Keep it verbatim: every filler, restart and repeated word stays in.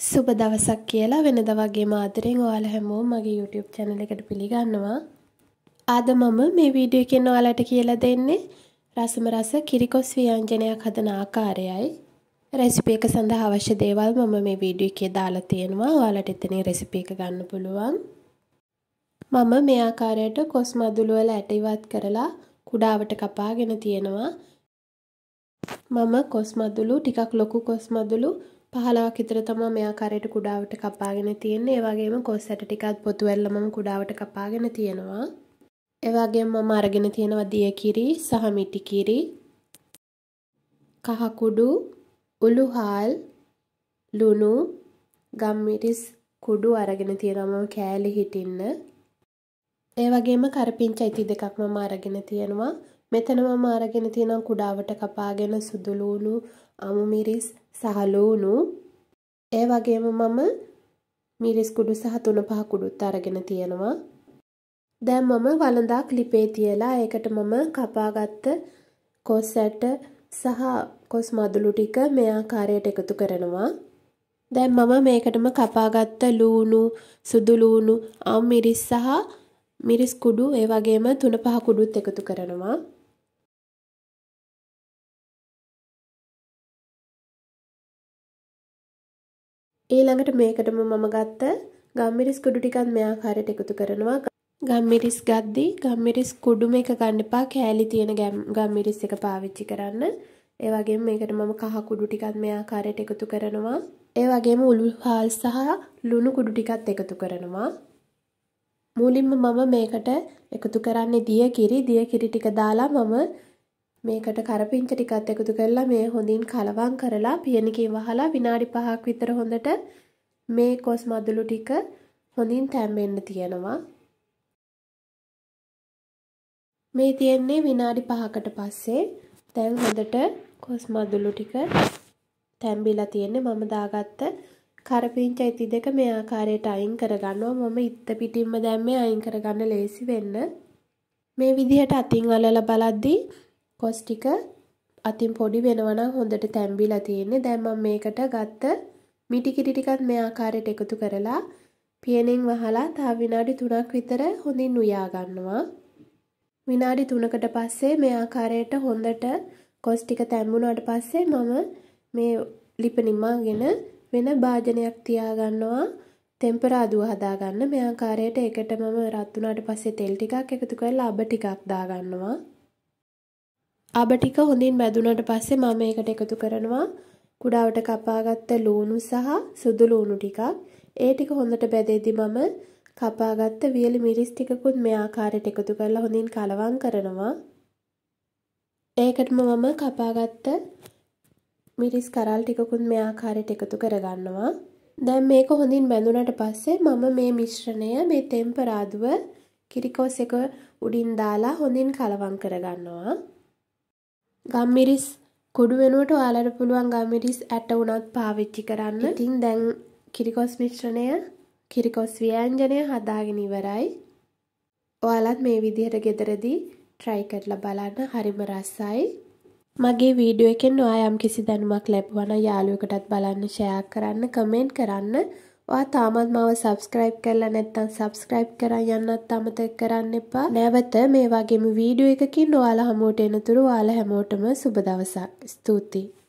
සුබ දවසක් කියලා වෙනදා වගේම ආදරෙන් ඔයාලා හැමෝම මගේ YouTube channel එකට පිළිගන්නවා. අද මම මේ වීඩියෝ එකෙන් ඔයාලට කියලා දෙන්නේ රසම රස කිරිකොස් ව්‍යංජනයක් හදන ආකාරයයි. රෙසිපි එක සඳහා අවශ්‍ය දේවල් මම මේ වීඩියෝ එකේ දාලා තියෙනවා. ඔයාලට එතනින් රෙසිපි එක ගන්න පුළුවන්. මම මේ ආකාරයට කොස් මදුළු වල ඇට ඉවත් කරලා කුඩාවට කපාගෙන තියෙනවා. මම කොස් මදුළු ටිකක් ලොකු කොස් මදුළු පහළොවක් විතර තමයි මේ ආකාරයට කුඩාවට කපාගෙන තියෙන්නේ. ඒ වගේම කොස් ඇට ටිකත් පොතු වැල්ල මම කුඩාවට කපාගෙන තියෙනවා. ඒ වගේම මම අරගෙන තියෙනවා දිය කිරි සහ මිටි කිරි, කහ කුඩු, උළුහාල්, ලුණු, ගම්මිරිස් කුඩු අරගෙන තියෙනවා මම කෑලි හිටින්න. ඒ වගේම කරපිංචා ඉති දෙකක් මම අරගෙන තියෙනවා. මෙතන මම අරගෙන තියෙනවා කුඩාවට කපාගෙන සුදු ලුණු, අමු මිරිස් සහ ලුණු. ඒ වගේම මම මිරිස් කුඩු සහ තුන පහ කුඩුත් අරගෙන තියෙනවා. දැන් මම වළඳක් ලිපේ තියලා ඒකට මම කපාගත්ත කොස් ඇට සහ කොස් මදුළු ටික මේ ආකාරයට එකතු කරනවා. දැන් මම මේකටම කපාගත්ත ලුණු, සුදු ලුණු, අමු මිරිස් සහ මිරිස් කුඩු ඒ වගේම තුන පහ කුඩුත් එකතු කරනවා. ඊළඟට මේකටම මම ගත්ත ගම්මිරිස් කුඩු ටිකත් මේ ආකාරයට එකතු කරනවා. ගම්මිරිස් ගද්දි ගම්මිරිස් කුඩු මේක ගන්න එපා, කෑලි තියෙන ගම්මිරිස් එක පාවිච්චි කරන්න. ඒ වගේම මේකට මම කහ කුඩු ටිකත් මේ ආකාරයට එකතු කරනවා. ඒ වගේම උළුහාල් සහ ලුණු කුඩු ටිකත් එකතු කරනවා. මුලින්ම මම මේකට එකතු කරන්නේ දිය කිරි. දිය කිරි ටික දාලා මම මේකට කරපිංච ටිකත් එකතු කරලා මේ හොඳින් කලවම් කරලා පියනකින් වහලා විනාඩි පහක් විතර හොඳට මේ කොස් මදුළු ටික හොඳින් තැම්බෙන්න තියනවා. මේ තියෙන්නේ විනාඩි පහකට පස්සේ. දැන් හොඳට කොස් මදුළු ටික තැම්බිලා තියෙන්නේ. මම දාගත්ත කරපිංච ඉති දෙක මේ ආකාරයට අයින් කරගන්නවා. මම ඉත්ත පිටින්ම දැම්මේ අයින් කරගන්න ලේසි වෙන්න. මේ විදිහට අතින් අලලා බලද්දී කොස් ටික අතින් පොඩි වෙනවා නම් හොඳට තැම්බිලා තියෙන්නේ. දැන් මම මේකට ගත්ත මිටි කිරි ටිකත් මේ ආකාරයට එකතු කරලා පියනෙන් වහලා තව විනාඩි තුනක් විතර හොඳින් උයා ගන්නවා. විනාඩි තුනකට පස්සේ මේ ආකාරයට හොඳට කොස් ටික තැම්බුණාට පස්සේ මම මේ ලිප නිමාගෙන වෙන භාජනයක් තියාගන්නවා ටෙම්පරාදුව හදාගන්න. මේ ආකාරයට ඒකට මම රත් වුණාට පස්සේ තෙල් ටිකක් එකතු කරලා අබ ටිකක් දාගන්නවා. අබ ටික හොඳින් මැදුනට පස්සේ මම මේකට එකතු කරනවා කුඩාවට කපාගත්ත ලුණු සහ සුදු ලුණු ටිකක්. ඒ ටික හොඳට බැදෙද්දි මම කපාගත්ත වියලි මිරිස් ටිකකුත් මේ ආකාරයට එකතු කරලා හොඳින් කලවම් කරනවා. ඒකටම මම කපාගත්ත මිරිස් කරල් ටිකකුත් මේ ආකාරයට එකතු කරගන්නවා. දැන් මේක හොඳින් බැඳුනට පස්සේ මම මේ මිශ්‍රණය මේ ටෙම්පරාදුව කිරිකොස් එක උඩින් දාලා හොඳින් කලවම් කරගන්නවා. ගම්මිරිස් කුඩු වෙනුවට ඔයාලට පුළුවන් ගම්මිරිස් ඇට උනත් පාවිච්චි කරන්න. ඉතින් දැන් කිරිකොස් මිශ්‍රණය කිරිකොස් ව්‍යංජනය හදාගෙන ඉවරයි. ඔයාලත් මේ විදිහට ගෙදරදී try කරලා බලන්න. හරිම රසයි. මගේ වීඩියෝ එකෙන් ඔයා යම් කිසි දැනුමක් ලැබුවා නම් යාළුවෙකුටත් බලන්න, share කරන්න, comment කරන්න. ඔයා තාමත් මාව subscribe කරලා නැත්නම් subscribe කරන් යන්නත් අමතක කරන්න එපා. නැවත මේ වගේම වීඩියෝ එකකින් ඔයාලා හමුවට එනතුරු ඔයාලා හැමෝටම සුබ දවසක්. ස්තුතියි.